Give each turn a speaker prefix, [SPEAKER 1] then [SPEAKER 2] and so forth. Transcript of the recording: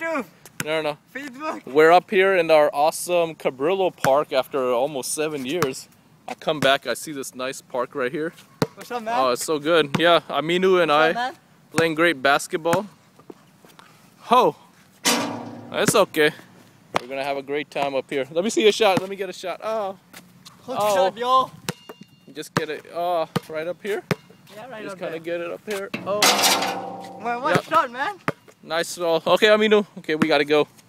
[SPEAKER 1] YouTube.
[SPEAKER 2] No.
[SPEAKER 1] Facebook.
[SPEAKER 2] We're up here in our awesome Cabrillo Park after almost 7 years. I come back, I see this nice park right here.
[SPEAKER 1] What's up, man?
[SPEAKER 2] Oh, it's so good. Yeah, Aminu and I playing great basketball. Oh, it's okay. We're gonna have a great time up here. Let me see a shot. Let me get a shot. Oh,
[SPEAKER 1] Hook shot, yo.
[SPEAKER 2] Just get it. Oh, right up here.
[SPEAKER 1] Yeah, right
[SPEAKER 2] just
[SPEAKER 1] up
[SPEAKER 2] kind of
[SPEAKER 1] there.
[SPEAKER 2] get it up here. Oh,
[SPEAKER 1] One shot, man.
[SPEAKER 2] nice. Okay, Aminu. Okay, we gotta go.